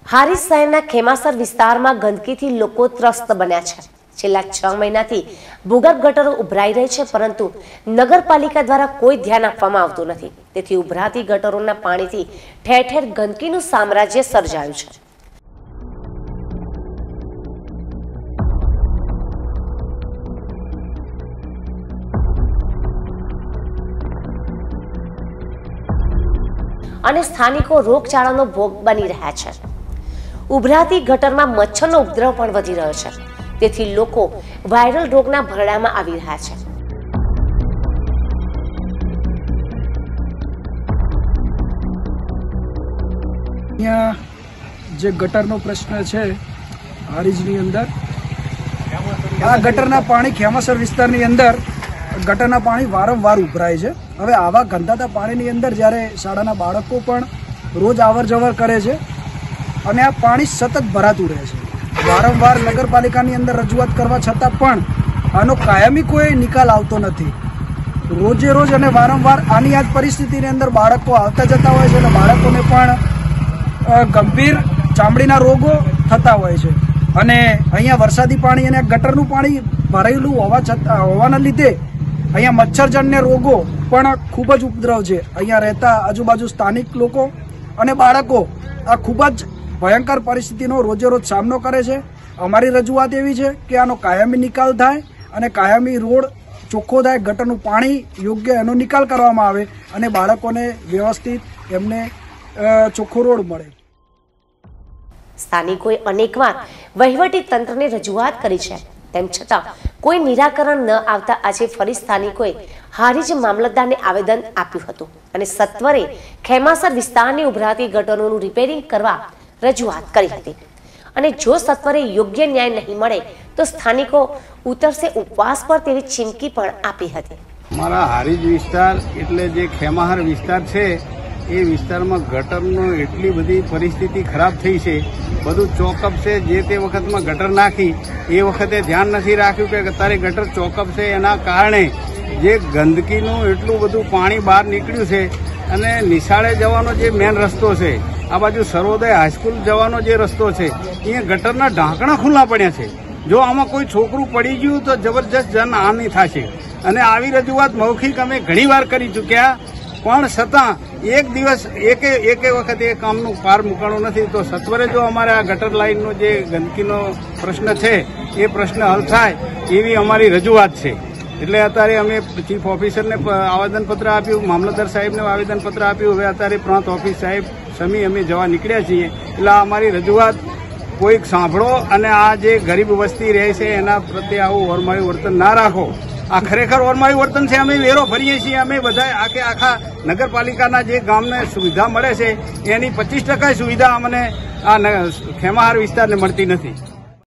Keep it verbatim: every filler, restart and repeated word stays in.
હારીજ શહેરના ખેમાસર વિસ્તારમાં ગંદકીથી લોકો ત્રસ્ત બન્યા છે। છેલ્લા છ મહિનાથી ભૂગર્ભ ગટરો ઉભરાઈ રહી છે, પરંતુ નગરપાલિકા દ્વારા કોઈ ધ્યાન આપવામાં આવતું નથી। તેથી ઉભરાતી ગટરોના પાણીથી ઠેર ઠેર ગંદકીનું સામ્રાજ્ય સર્જાયું છે। અને સ્થાનિકો રોગચાળાનો ભોગ બની રહ્યા છે। ઉભરાતી ગટરમાં મચ્છરનો ઉપદ્રવ પણ વધી રહ્યો છે, તેથી લોકો વાયરલ રોગના ભરડામાં આવી રહ્યા છે। અહીંયા જે ગટરનો પ્રશ્ન છે હારીજની અંદર, આ ગટરના પાણી ખેમાસર વિસ્તારની અંદર ગટરના પાણી વારંવાર ઉભરાય છે। હવે આવા ગંધાતા પાણીની અંદર જ્યારે શાળાના બાળકો પણ રોજ આવર જવર કરે છે અને આ પાણી સતત ભરાતું રહે છે। વારંવાર નગરપાલિકાની અંદર રજૂઆત કરવા છતાં પણ આનો કાયમી કોઈ નિકાલ આવતો નથી। રોજે રોજ અને વારંવાર આની આ જ પરિસ્થિતિની અંદર બાળકો આવતા જતા હોય છે અને બાળકોને પણ ગંભીર ચામડીના રોગો થતા હોય છે। અને અહીંયા વરસાદી પાણી અને ગટરનું પાણી ભરાયેલું હોવા છતાં હોવાના લીધે અહીંયા મચ્છરજન્ય રોગો પણ ખૂબ જ ઉપદ્રવ છે। અહીંયા રહેતા આજુબાજુ સ્થાનિક લોકો અને બાળકો આ ખૂબ જ ભયંકર પરિસ્થિતિનો રોજે રોજ સામનો કરે છે। અમારી રજૂઆત એવી છે કે આનો કાયમી નિકાલ થાય અને કાયમી રોડ ચોખ્ખો થાય, ગટરનું પાણી યોગ્ય એનો નિકાલ કરવામાં આવે અને બાળકોને વ્યવસ્થિત એમને ચોખ્ખો રોડ મળે। સ્થાનિકોએ અનેકવાર વહીવટી તંત્રને રજૂઆત કરી છે, તેમ છતાં કોઈ નિરાકરણ ન આવતા આજે ફરી સ્થાનિકોએ હારીજ મામલતદારને આવેદન આપ્યું હતું અને સત્વરે ખેમાસર વિસ્તારની ઉભરાતી ગટરોનું રિપેરિંગ કરવા રજૂઆત કરી હતી। અને જો સત્વરે યોગ્ય ન્યાય નહીં મળે તો સ્થાનિકો ઉતરશે ઉપવાસ પર તેવી ચીમકી પણ આપી હતી। મારા હારીજ વિસ્તાર એટલે જે ખેમાહાર વિસ્તાર છે એ વિસ્તારમાં ગટરનો એટલી બધી પરિસ્થિતિ ખરાબ થઈ છે, બધું ચોકઅપ છે। જે તે વખતમાં ગટર નાખી એ વખતે ધ્યાન નથી રાખ્યું કે અત્યારે ગટર ચોકઅપ છે, એના કારણે જે ગંદકીનું એટલું બધું પાણી બહાર નીકળ્યું છે। અને નિશાળે જવાનો જે મેન રસ્તો છે, આ બાજુ સર્વોદય હાઈસ્કૂલ જવાનો જે રસ્તો છે, અહીંયા ગટરના ઢાંકણા ખુલ્લા પડ્યા છે। જો આમાં કોઈ છોકરું પડી ગયું તો જબરજસ્ત જનહાનિ થશે। અને આવી રજૂઆત મૌખિક અમે ઘણી વાર કરી ચૂક્યા, પણ છતાં એક દિવસ એકે એકે વખત એ કામનું પાર મૂકાણું નથી। તો સત્વરે જો અમારે આ ગટર લાઇનનો જે ગંદકીનો પ્રશ્ન છે એ પ્રશ્ન હલ થાય એવી અમારી રજૂઆત છે। એટલે અત્યારે અમે ચીફ ઓફિસરને આવેદનપત્ર આપ્યું, મામલતદાર સાહેબને આવેદનપત્ર આપ્યું, હવે અત્યારે પ્રાંત ઓફિસ સાહેબ સમી અમે જવા નીકળ્યા છીએ। એટલે અમારી રજૂઆત કોઈક સાંભળો અને આ જે ગરીબ વસ્તી રહે છે એના પ્રત્યે આવું ઓરમાયું વર્તન ના રાખો। આ ખરેખર ઓરમાયું વર્તન છે। અમે વેરો ભરીએ છીએ, અમે બધા આખે આખા નગરપાલિકાના જે ગામને સુવિધા મળે છે એની પચીસ ટકા સુવિધા અમને આ ખેમાહાર વિસ્તારને મળતી નથી।